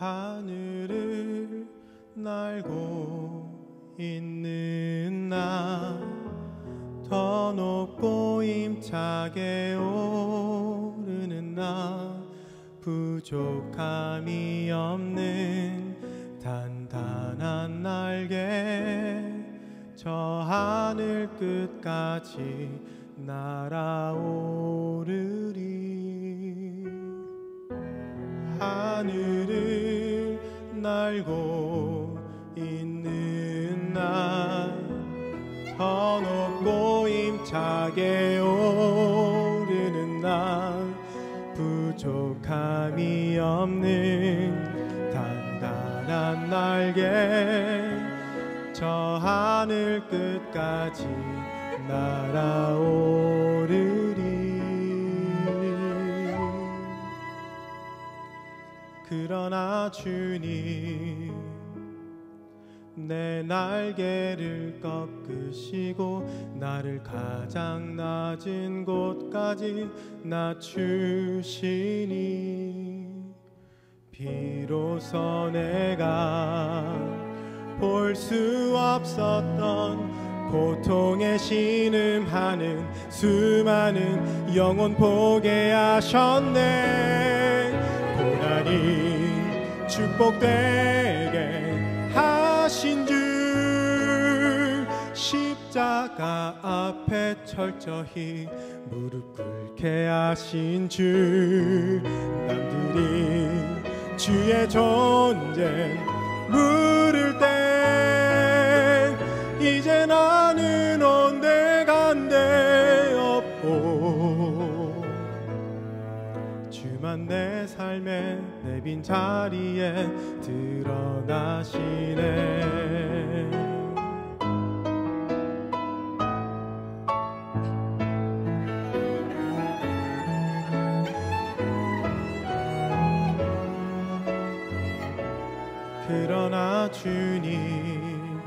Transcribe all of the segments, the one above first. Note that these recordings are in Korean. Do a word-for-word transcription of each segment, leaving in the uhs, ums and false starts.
하늘을 날고 있는 나, 더 높고 힘차게 오르는 나, 부족함이 없는 단단한 날개, 저 하늘 끝까지 날아오르리. 하늘을 날고 있는 나, 더 높고 힘차게 오르는 나, 부족함이 없는 단단한 날개, 저 하늘 끝까지 날아오르리. 그러나 주님, 내 날개를 꺾으시고 나를 가장 낮은 곳까지 낮추시니, 비로소 내가 볼 수 없었던 고통에 신음하는 수많은 영혼 보게 하셨네. 고난이 축복되게 하신 줄, 십자가 앞에 철저히 무릎 꿇게 하신 줄, 남들이 주의 존재 물을 때 이제 나는 온데간데 없고, 주만 내 삶에 내 빈 자리에 드러나시네. 그러나 주님,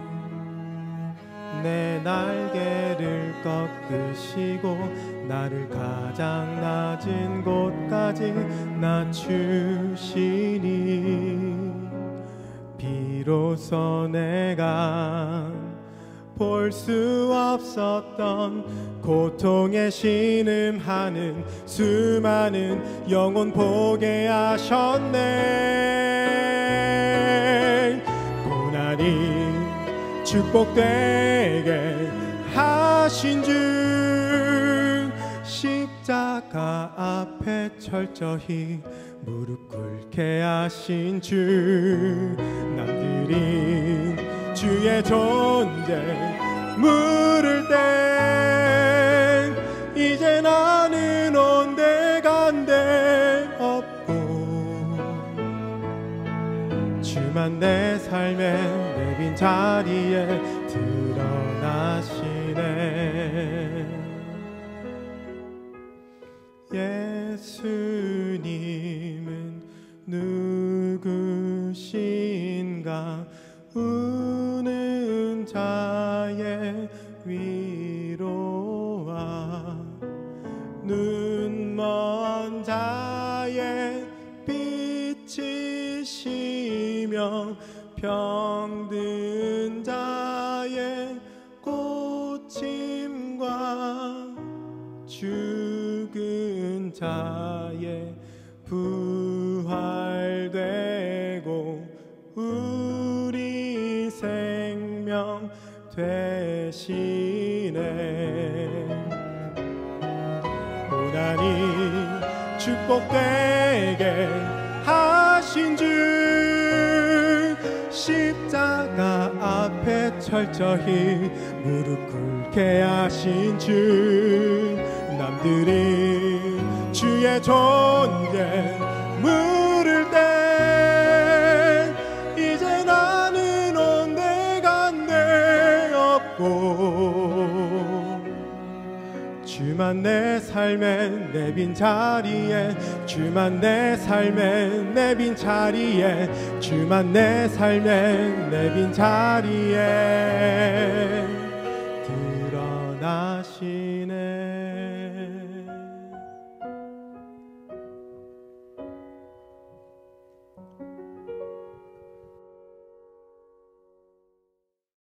내 날개를 꺾으시고 나를 가장 낮은 곳까지 낮추시니, 비로소 내가 볼 수 없었던 고통에 신음하는 수많은 영혼 보게 하셨네. 고난이 축복되게 하신 줄, 십자가 앞에 철저히 무릎 꿇게 하신 줄, 남들이 주의 존재 물을 때 이제 나는 온데간데 없고, 주만 내 삶에 내 빈 자리에 드러나시네. 예수님은 누구신가? 우는 자의 위로와 눈먼 자의 빛이시며 병든 자의 고침과 죽은 자의 부활되고 우리 생명 되시네. 고난이 축복되게 하신 줄, 십자가 앞에 철저히 무릎 꿇게 하신 줄, 남들이 주의 존재 물을 때 이제 나는 온데간데 없고, 주만 내 삶에 내 빈 자리에, 주만 내 삶에 내 빈 자리에, 주만 내 삶에 내 빈 자리에 드러나시